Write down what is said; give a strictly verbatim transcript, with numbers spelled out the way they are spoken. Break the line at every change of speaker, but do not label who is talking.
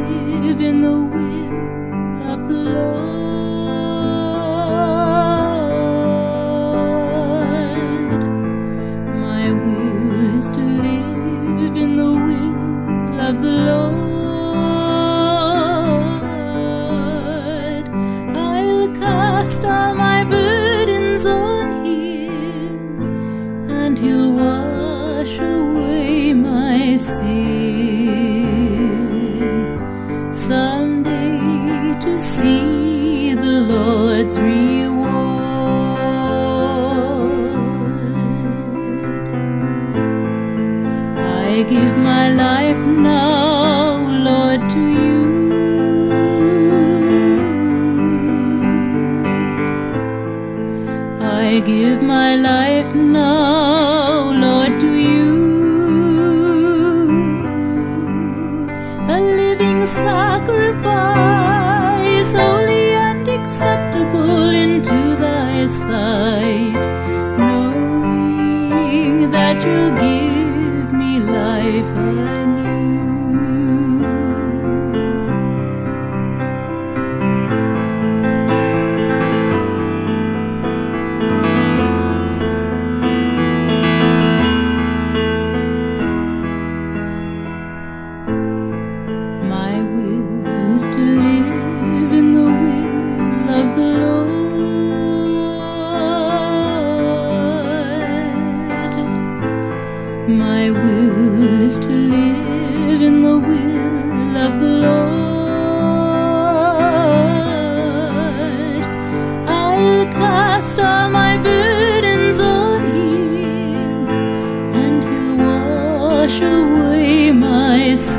live in the will of the Lord. My will is to live in the will of the Lord. I'll cast all my burdens on Him, and He'll wash away my sin. Someday to see the Lord's reward. I give my life now, Lord, to you. I give my life now, Lord, to you. A living sacrifice, holy and acceptable into thy sight, knowing that you'll give me life anew. My will is to live in the will of the Lord. My will is to live in the will of the Lord. I'll cast all my burdens on Him, and He'll wash away my sin.